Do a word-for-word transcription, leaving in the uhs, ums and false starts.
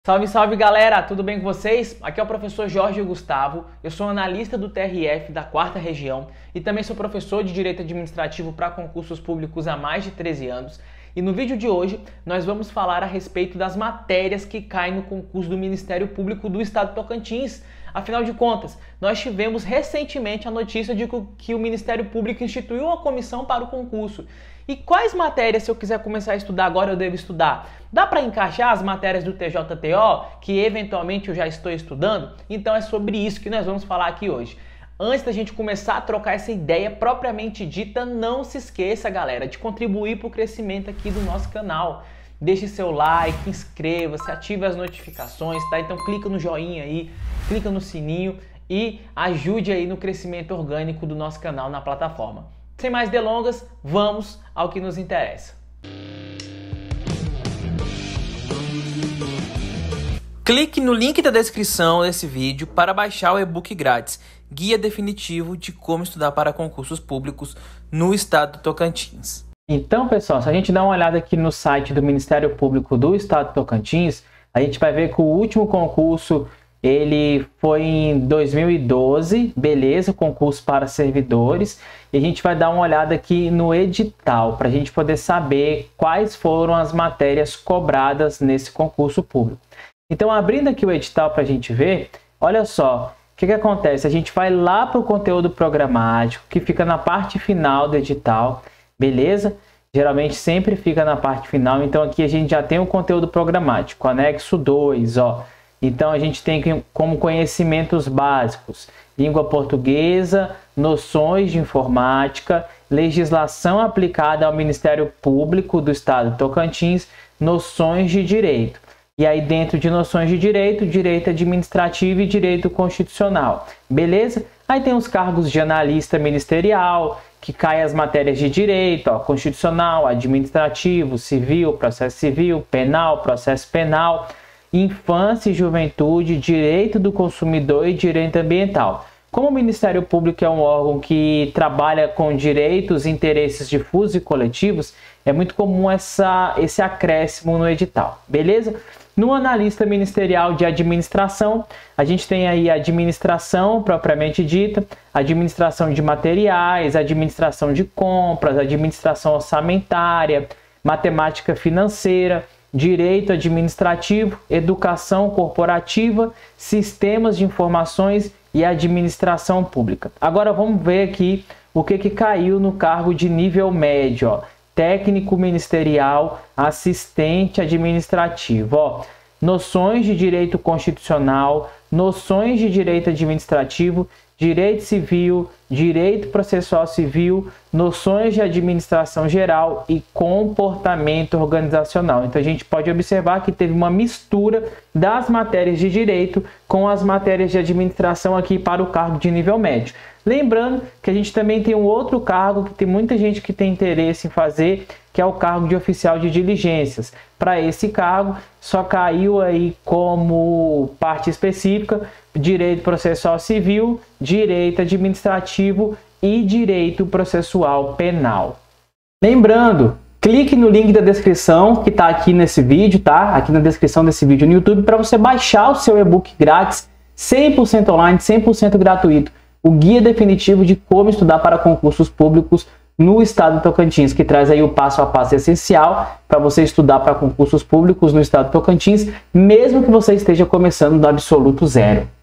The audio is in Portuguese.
Salve, salve galera, tudo bem com vocês? Aqui é o professor Jorge Gustavo, eu sou analista do T R F da quarta região e também sou professor de Direito Administrativo para concursos públicos há mais de treze anos. E no vídeo de hoje nós vamos falar a respeito das matérias que caem no concurso do Ministério Público do Estado de Tocantins. Afinal de contas, nós tivemos recentemente a notícia de que o Ministério Público instituiu uma comissão para o concurso. E quais matérias, se eu quiser começar a estudar agora, eu devo estudar? Dá para encaixar as matérias do T J T O, que eventualmente eu já estou estudando? Então é sobre isso que nós vamos falar aqui hoje. Antes da gente começar a trocar essa ideia propriamente dita, não se esqueça, galera, de contribuir para o crescimento aqui do nosso canal. Deixe seu like, inscreva-se, ative as notificações, tá? Então clica no joinha aí, clica no sininho e ajude aí no crescimento orgânico do nosso canal na plataforma. Sem mais delongas, vamos ao que nos interessa. Clique no link da descrição desse vídeo para baixar o e-book grátis, Guia Definitivo de Como Estudar para Concursos Públicos no Estado do Tocantins. Então, pessoal, se a gente dá uma olhada aqui no site do Ministério Público do Estado do Tocantins, a gente vai ver que o último concurso ele foi em dois mil e doze, beleza, concurso para servidores. E a gente vai dar uma olhada aqui no edital, para a gente poder saber quais foram as matérias cobradas nesse concurso público. Então, abrindo aqui o edital para a gente ver, olha só, o que, que acontece? A gente vai lá para o conteúdo programático, que fica na parte final do edital, beleza? Geralmente sempre fica na parte final, então aqui a gente já tem o conteúdo programático, anexo dois, ó. Então a gente tem como conhecimentos básicos, língua portuguesa, noções de informática, legislação aplicada ao Ministério Público do Estado de Tocantins, noções de direito. E aí dentro de noções de direito, direito administrativo e direito constitucional, beleza? Aí tem os cargos de analista ministerial, que cai as matérias de direito, ó, constitucional, administrativo, civil, processo civil, penal, processo penal, infância e juventude, direito do consumidor e direito ambiental. Como o Ministério Público é um órgão que trabalha com direitos e interesses difusos e coletivos, é muito comum essa, esse acréscimo no edital, beleza? No analista ministerial de administração, a gente tem aí a administração propriamente dita, administração de materiais, administração de compras, administração orçamentária, matemática financeira, direito administrativo, educação corporativa, sistemas de informações e administração pública. Agora vamos ver aqui o que, que caiu no cargo de nível médio, ó. Técnico ministerial, assistente administrativo, ó. Noções de direito constitucional, noções de direito administrativo, direito civil, direito processual civil, noções de administração geral e comportamento organizacional. Então a gente pode observar que teve uma mistura das matérias de direito com as matérias de administração aqui para o cargo de nível médio. Lembrando que a gente também tem um outro cargo que tem muita gente que tem interesse em fazer, que é o cargo de oficial de diligências. Para esse cargo, só caiu aí como parte específica direito processual civil, direito administrativo e direito processual penal. Lembrando, clique no link da descrição que está aqui nesse vídeo, tá? Aqui na descrição desse vídeo no YouTube, para você baixar o seu e-book grátis, cem por cento online, cem por cento gratuito. O Guia Definitivo de Como Estudar para Concursos Públicos no Estado do Tocantins, que traz aí o passo a passo essencial para você estudar para concursos públicos no Estado do Tocantins, mesmo que você esteja começando do absoluto zero.